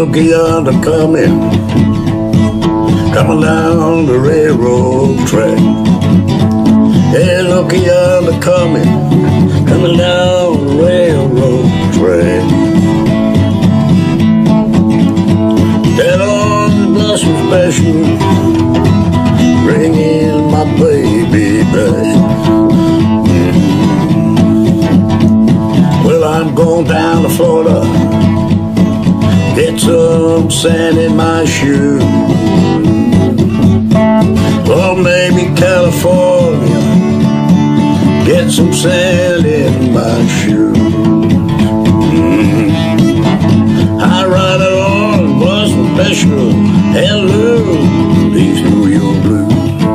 look yonder coming down the railroad track. Hey, look yonder coming down the railroad track. That omnibus was special, bringing my baby back. Well, I'm going down to Florida, get some sand in my shoe. Or maybe California, get some sand in my shoe. I ride it on, bus special, hello, these New York blues.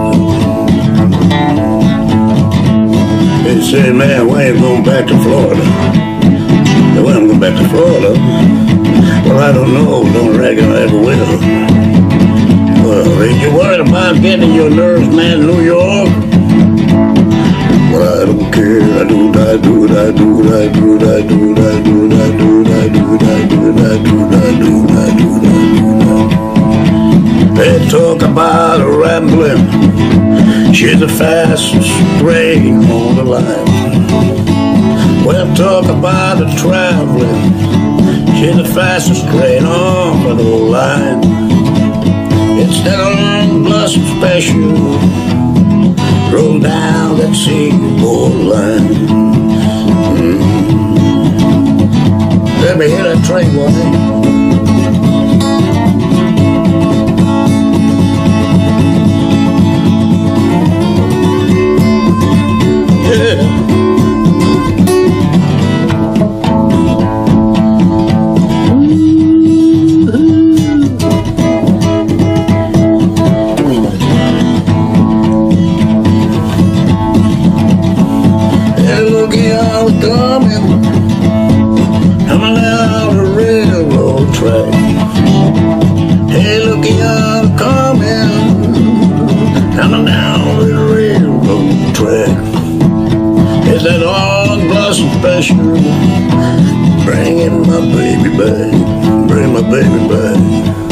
They say, man, Wayn going back to Florida. Well, I'm going back to Florida. Well, I don't know, don't reckon I ever will. Well, ain't you worried about getting your nerves, man, in New York? Well, I don't care. I do what I do what I do what I do what I do what I do what I do what I do what I do what I do what I do what I do what I do. They talk about a Ramblin, she's the fastest train on the line. Well, talk about a traveling, she's the fastest train on the whole line. It's that omnibus special, roll down that seaboard line. Let me hear that train, Wayn. Coming down the railroad track. Hey, look yonder coming down the railroad track. It's that omnibus special, bringing my baby back, bring my baby back.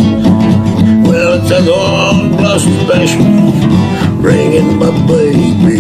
Well, it's that omnibus special, bringing my baby